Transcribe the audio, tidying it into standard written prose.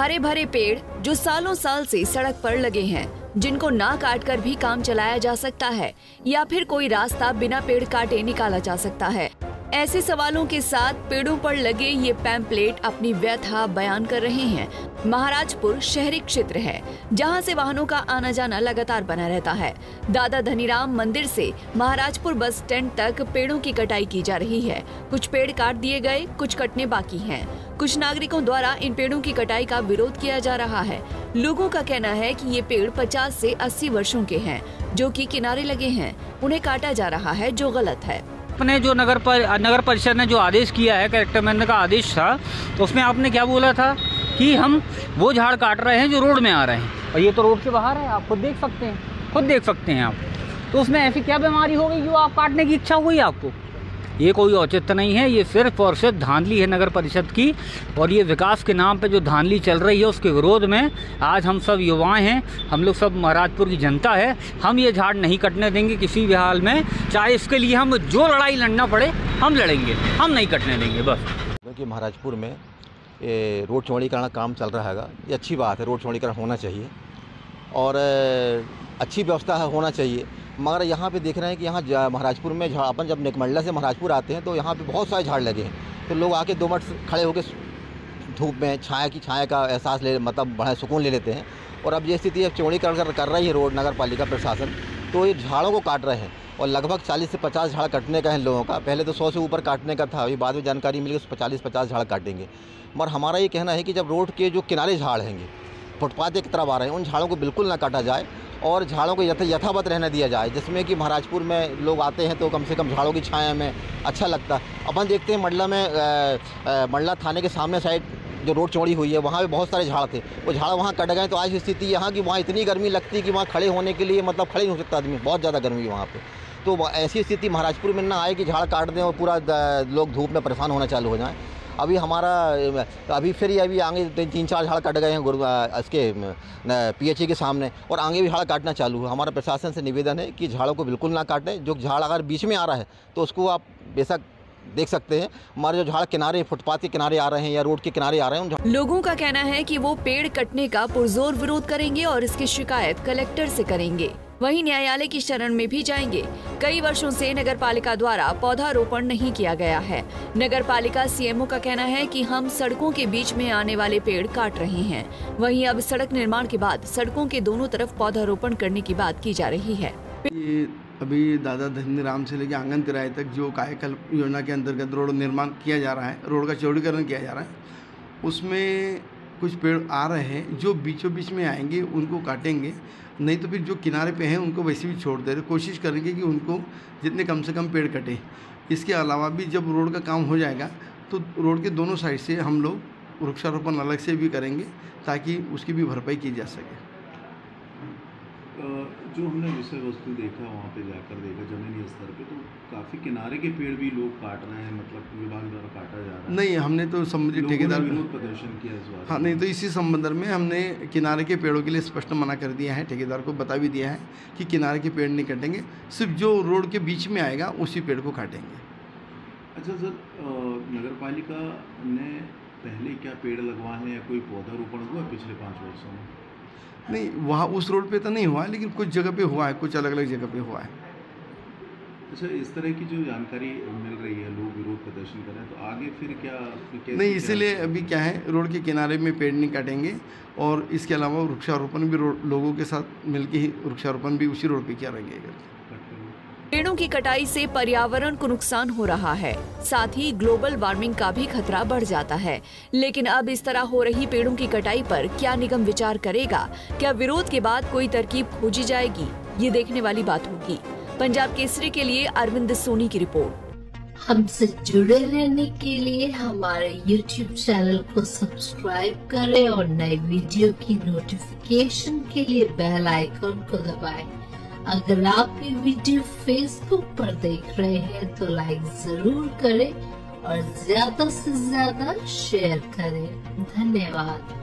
हरे भरे पेड़ जो सालों साल से सड़क पर लगे हैं, जिनको ना काट कर भी काम चलाया जा सकता है या फिर कोई रास्ता बिना पेड़ काटे निकाला जा सकता है। ऐसे सवालों के साथ पेड़ों पर लगे ये पैम्पलेट अपनी व्यथा बयान कर रहे हैं। महाराजपुर शहरी क्षेत्र है जहां से वाहनों का आना जाना लगातार बना रहता है। दादा धनीराम मंदिर से महाराजपुर बस स्टैंड तक पेड़ों की कटाई की जा रही है। कुछ पेड़ काट दिए गए, कुछ कटने बाकी हैं। कुछ नागरिकों द्वारा इन पेड़ों की कटाई का विरोध किया जा रहा है। लोगों का कहना है कि ये पेड़ 50 से 80 वर्षों के हैं, जो कि किनारे लगे हैं। उन्हें काटा जा रहा है, जो गलत है। अपने जो नगर परिषद ने जो आदेश किया है, कैरेक्टर मैन का आदेश था, तो उसमें आपने क्या बोला था कि हम वो झाड़ काट रहे हैं जो रोड में आ रहे हैं, और ये तो रोड से बाहर है, आप खुद देख सकते हैं आप। तो उसमें ऐसी क्या बीमारी हो गई जो आप काटने की इच्छा हुई आपको? ये कोई औचित्य नहीं है, ये सिर्फ और सिर्फ धांधली है नगर परिषद की। और ये विकास के नाम पे जो धांधली चल रही है उसके विरोध में आज हम सब युवाएं हैं, हम लोग सब महाराजपुर की जनता है। हम ये झाड़ नहीं कटने देंगे किसी भी हाल में, चाहे इसके लिए हम जो लड़ाई लड़ना पड़े हम लड़ेंगे, हम नहीं कटने देंगे बस। क्योंकि महाराजपुर में ये रोड चौड़ीकरण का काम चल रहा है, ये अच्छी बात है, रोड चौड़ीकरण होना चाहिए और अच्छी व्यवस्था होना चाहिए। मगर यहाँ पे देख रहे हैं कि यहाँ महाराजपुर में अपन जब नेकमंडला से महाराजपुर आते हैं तो यहाँ पे बहुत सारे झाड़ लगे हैं, तो लोग आके 2 मिनट खड़े होकर धूप में छाया का एहसास मतलब बड़ा सुकून ले लेते हैं। और अब ये स्थिति अब चौड़ीकरण कर रही है रोड नगर पालिका प्रशासन, तो ये झाड़ों को काट रहे हैं और लगभग 40 से 50 झाड़ कटने का है लोगों का। पहले तो 100 से ऊपर काटने का था, अभी बाद में जानकारी मिली 40-50 झाड़ काटेंगे। मगर हमारा ये कहना है कि जब रोड के जो किनारे झाड़ हैंगे, फुटपाथ की तरफ आ रहे हैं, उन झाड़ों को बिल्कुल ना काटा जाए और झाड़ों को यथावत रहने दिया जाए, जिसमें कि महाराजपुर में लोग आते हैं तो कम से कम झाड़ों की छाया में अच्छा लगता है। अपन देखते हैं मंडला थाने के सामने साइड जो रोड चौड़ी हुई है, वहाँ पे बहुत सारे झाड़ थे, वो झाड़ वहाँ कट गए। तो आज स्थिति यहाँ की वहाँ इतनी गर्मी लगती है कि वहाँ खड़े होने के लिए मतलब खड़े नहीं हो सकता आदमी, बहुत ज़्यादा गर्मी है वहाँ पे। तो ऐसी स्थिति महाराजपुर में ना आए कि झाड़ काट दें और पूरा लोग धूप में परेशान होना चालू हो जाएँ। अभी फिर अभी आगे 3-4 झाड़ कट गए हैं इसके PHE के सामने, और आगे भी झाड़ काटना चालू है। हमारा प्रशासन से निवेदन है कि झाड़ों को बिल्कुल ना काटें। जो झाड़ अगर बीच में आ रहा है तो उसको आप बेशक देख सकते हैं, हमारे जो झाड़ किनारे फुटपाथ के किनारे आ रहे हैं या रोड के किनारे आ रहे हैं। लोगों का कहना है कि वो पेड़ कटने का पुरजोर विरोध करेंगे और इसकी शिकायत कलेक्टर से करेंगे। वहीं न्यायालय की शरण में भी जाएंगे। कई वर्षों से नगर पालिका द्वारा पौधारोपण नहीं किया गया है। नगर पालिका CMO का कहना है कि हम सड़कों के बीच में आने वाले पेड़ काट रहे हैं। वहीं अब सड़क निर्माण के बाद सड़कों के दोनों तरफ पौधारोपण करने की बात की जा रही है। ये अभी दादा धनीराम से लेकर आंगन तिराहे तक जो कायाकल्प योजना के अंतर्गत रोड निर्माण किया जा रहा है, रोड का चौड़ीकरण किया जा रहा है, उसमें कुछ पेड़ आ रहे हैं जो बीचों बीच में आएंगे, उनको काटेंगे। नहीं तो फिर जो किनारे पे हैं उनको वैसे भी छोड़ दे रहे, कोशिश करेंगे कि उनको जितने कम से कम पेड़ कटे। इसके अलावा भी जब रोड का काम हो जाएगा तो रोड के दोनों साइड से हम लोग वृक्षारोपण अलग से भी करेंगे ताकि उसकी भी भरपाई की जा सके। जो हमने विषय वस्तु देखा, वहाँ पे जाकर देखा जमीनी स्तर पे, तो काफ़ी किनारे के पेड़ भी लोग काट रहे हैं, मतलब विभाग द्वारा काटा जा रहा है। नहीं, हमने तो संबंधित ठेकेदार विरोध प्रदर्शन किया इस बार। हाँ, नहीं तो इसी संबंध में हमने किनारे के पेड़ों के लिए स्पष्ट मना कर दिया है, ठेकेदार को बता भी दिया है कि किनारे के पेड़ नहीं काटेंगे, सिर्फ जो रोड के बीच में आएगा उसी पेड़ को काटेंगे। अच्छा सर, नगर पालिका ने पहले क्या पेड़ लगवाए हैं या कोई पौधारोपण हुआ पिछले 5 वर्षों में? नहीं, वहाँ उस रोड पे तो नहीं हुआ है, लेकिन कुछ जगह पे हुआ है, कुछ अलग अलग जगह पे हुआ है। अच्छा, इस तरह की जो जानकारी मिल रही है, लोग विरोध प्रदर्शन कर रहे हैं, तो आगे फिर क्या? नहीं, इसीलिए अभी क्या है, रोड के किनारे में पेड़ नहीं काटेंगे और इसके अलावा वृक्षारोपण भी लोगों के साथ मिलकर ही वृक्षारोपण भी उसी रोड पे किया रहेगा। पेड़ों की कटाई से पर्यावरण को नुकसान हो रहा है, साथ ही ग्लोबल वार्मिंग का भी खतरा बढ़ जाता है। लेकिन अब इस तरह हो रही पेड़ों की कटाई पर क्या निगम विचार करेगा? क्या विरोध के बाद कोई तरकीब खोजी जाएगी? ये देखने वाली बात होगी। पंजाब केसरी के लिए अरविंद सोनी की रिपोर्ट। हमसे जुड़े रहने के लिए हमारे YouTube चैनल को सब्सक्राइब करें और नए वीडियो की नोटिफिकेशन के लिए बेल आइकन को दबाएं। अगर आप ये वीडियो Facebook पर देख रहे हैं तो लाइक जरूर करें और ज्यादा से ज्यादा शेयर करें। धन्यवाद।